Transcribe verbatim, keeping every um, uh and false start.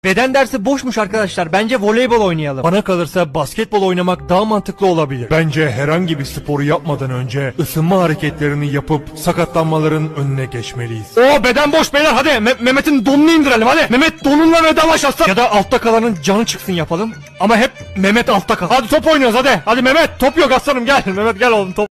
Beden dersi boşmuş arkadaşlar. Bence voleybol oynayalım. Bana kalırsa basketbol oynamak daha mantıklı olabilir. Bence herhangi bir sporu yapmadan önce ısınma hareketlerini yapıp sakatlanmaların önüne geçmeliyiz. Oo, beden boş beyler, hadi Me- Mehmet'in donunu indirelim hadi. Mehmet donunla vedalaş aslan. Ya da altta kalanın canı çıksın yapalım. Ama hep Mehmet altta kal. Hadi top oynuyoruz hadi. Hadi Mehmet, top yok aslanım, gel. Mehmet gel oğlum, top